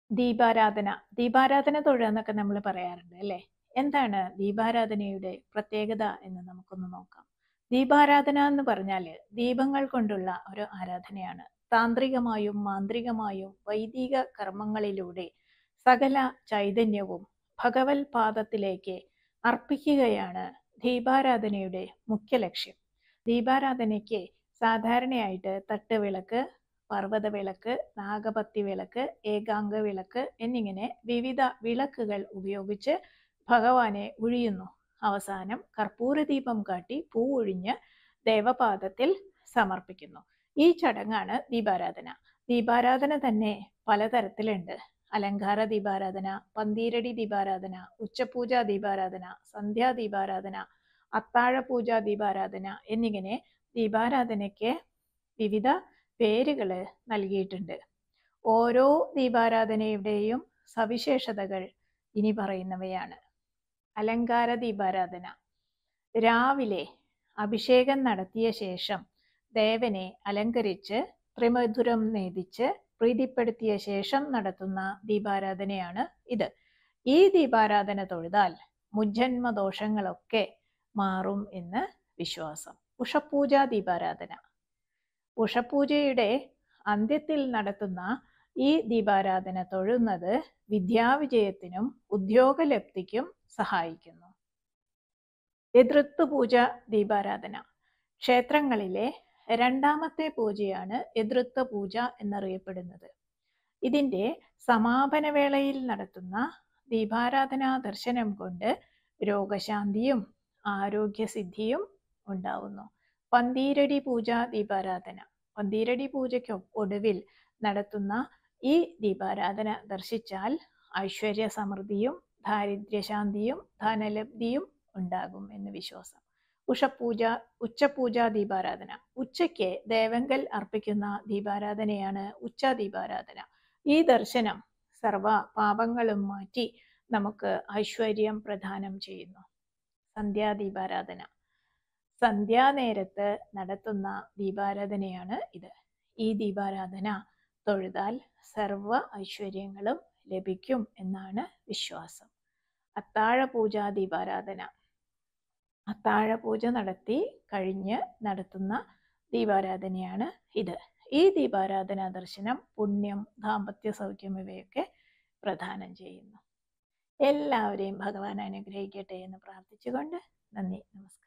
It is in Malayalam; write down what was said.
ദീപാരാധന. ദീപാരാധന തൊഴുക എന്നൊക്കെ നമ്മൾ പറയാറുണ്ട് അല്ലേ? എന്താണ് ദീപാരാധനയുടെ പ്രത്യേകത എന്ന് നമുക്കൊന്ന് നോക്കാം. ദീപാരാധന എന്ന് പറഞ്ഞാല് ദീപങ്ങൾ കൊണ്ടുള്ള ഒരു ആരാധനയാണ്. താന്ത്രികമായും മാന്ത്രികമായും വൈദിക കർമ്മങ്ങളിലൂടെ സകല ചൈതന്യവും ഭഗവത് പാദത്തിലേക്ക് അർപ്പിക്കുകയാണ് ദീപാരാധനയുടെ മുഖ്യ ലക്ഷ്യം. ദീപാരാധനയ്ക്ക് സാധാരണയായിട്ട് തട്ടുവിളക്ക്, പർവ്വത വിളക്ക്, നാഗപത്തി വിളക്ക്, ഏകാംഗ വിളക്ക് എന്നിങ്ങനെ വിവിധ വിളക്കുകൾ ഉപയോഗിച്ച് ഭഗവാനെ ഒഴിയുന്നു. അവസാനം കർപ്പൂരദീപം കാട്ടി പൂ ഒഴിഞ്ഞ് ദേവപാദത്തിൽ സമർപ്പിക്കുന്നു. ഈ ചടങ്ങാണ് ദീപാരാധന. ദീപാരാധന തന്നെ പലതരത്തിലുണ്ട്. അലങ്കാര ദീപാരാധന, പന്തീരടി ദീപാരാധന, ഉച്ചപൂജ ദീപാരാധന, സന്ധ്യാ ദീപാരാധന, അത്താഴപൂജ ദീപാരാധന എന്നിങ്ങനെ ദീപാരാധനയ്ക്ക് വിവിധ പേരുകൾ നൽകിയിട്ടുണ്ട്. ഓരോ ദീപാരാധനയുടെയും സവിശേഷതകൾ ഇനി പറയുന്നവയാണ്. അലങ്കാര ദീപാരാധന. രാവിലെ അഭിഷേകം നടത്തിയ ശേഷം ദേവനെ അലങ്കരിച്ച് ത്രിമധുരം നേദിച്ച് പ്രീതിപ്പെടുത്തിയ ശേഷം നടത്തുന്ന ദീപാരാധനയാണ് ഇത്. ഈ ദീപാരാധന തൊഴുതാൽ മുജ്ജന്മ ദോഷങ്ങളൊക്കെ മാറും എന്ന് വിശ്വാസം. ഉഷപൂജ ദീപാരാധന. ഉഷപൂജയുടെ അന്ത്യത്തിൽ നടത്തുന്ന ഈ ദീപാരാധന തൊഴുന്നത് വിദ്യാവിജയത്തിനും ഉദ്യോഗലബ്ധിക്കും സഹായിക്കുന്നു. എതൃത്ത് പൂജ ദീപാരാധന. ക്ഷേത്രങ്ങളിലെ രണ്ടാമത്തെ പൂജയാണ് എതൃത്ത പൂജ എന്നറിയപ്പെടുന്നത്. ഇതിൻ്റെ സമാപന വേളയിൽ നടത്തുന്ന ദീപാരാധനാ ദർശനം കൊണ്ട് രോഗശാന്തിയും ആരോഗ്യസിദ്ധിയും ഉണ്ടാവുന്നു. പന്തീരടി പൂജ ദീപാരാധന. പന്തീരടി പൂജയ്ക്ക് ഒടുവിൽ നടത്തുന്ന ഈ ദീപാരാധന ദർശിച്ചാൽ ഐശ്വര്യ സമൃദ്ധിയും ദാരിദ്ര്യശാന്തിയും ധനലബ്ധിയും ഉണ്ടാകും എന്ന് വിശ്വാസം. ഉച്ചപൂജ ദീപാരാധന. ഉച്ചയ്ക്ക് ദേവങ്കൽ അർപ്പിക്കുന്ന ദീപാരാധനയാണ് ഉച്ച ദീപാരാധന. ഈ ദർശനം സർവ പാപങ്ങളും മാറ്റി നമുക്ക് ഐശ്വര്യം പ്രദാനം ചെയ്യുന്നു. സന്ധ്യാദീപാരാധന. സന്ധ്യാനേരത്ത് നടത്തുന്ന ദീപാരാധനയാണ് ഇത്. ഈ ദീപാരാധന തൊഴുതാൽ സർവ ഐശ്വര്യങ്ങളും ലഭിക്കും എന്നാണ് വിശ്വാസം. അത്താഴപൂജ ദീപാരാധന. അത്താഴപൂജ നടത്തി കഴിഞ്ഞ് നടത്തുന്ന ദീപാരാധനയാണ് ഇത്. ഈ ദീപാരാധന ദർശനം പുണ്യം, ദാമ്പത്യ സൗഖ്യം ഇവയൊക്കെ പ്രദാനം ചെയ്യുന്നു. എല്ലാവരെയും ഭഗവാൻ അനുഗ്രഹിക്കട്ടെ എന്ന് പ്രാർത്ഥിച്ചുകൊണ്ട് നന്ദി, നമസ്കാരം.